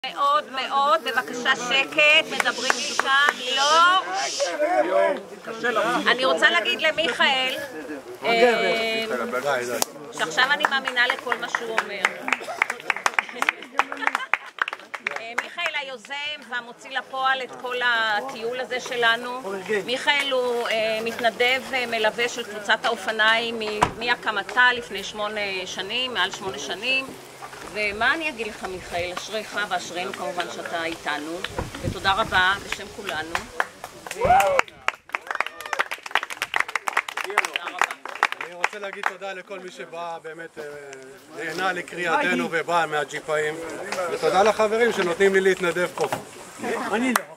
מאוד מאוד, בבקשה שקט, מדברים לי שם, לא. אני רוצה להגיד למיכאל שעכשיו אני מאמינה לכל מה שהוא אומר. מיכאל היוזם והמוציא לפועל את כל הטיול הזה שלנו. מיכאל הוא מתנדב מלווה של קבוצת האופניים מהקמתה לפני 8 שנים, מעל 8 שנים. ומה אני אגיד לך מיכאל, אשריך ואשרינו כמובן שאתה איתנו, ותודה רבה בשם כולנו. אני רוצה להגיד תודה לכל מי שבא, באמת נהנה לקריאתנו ובא מהג'יפאים, ותודה לחברים שנותנים לי להתנדב פה.